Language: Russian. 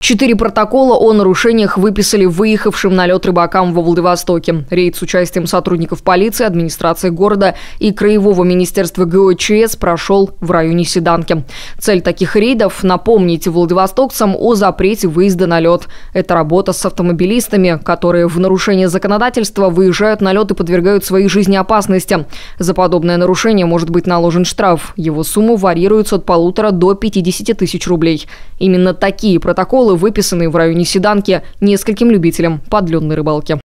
4 протокола о нарушениях выписали выехавшим на лед рыбакам во Владивостоке. Рейд с участием сотрудников полиции, администрации города и Краевого министерства ГОЧС прошел в районе Седанки. Цель таких рейдов – напомнить владивостокцам о запрете выезда на лед. Это работа с автомобилистами, которые в нарушение законодательства выезжают на лед и подвергают своей жизни опасности. За подобное нарушение может быть наложен штраф. Его сумма варьируется от 1,5 до 50 тысяч рублей. Именно такие протоколы выписанные в районе Седанки нескольким любителям подледной рыбалки.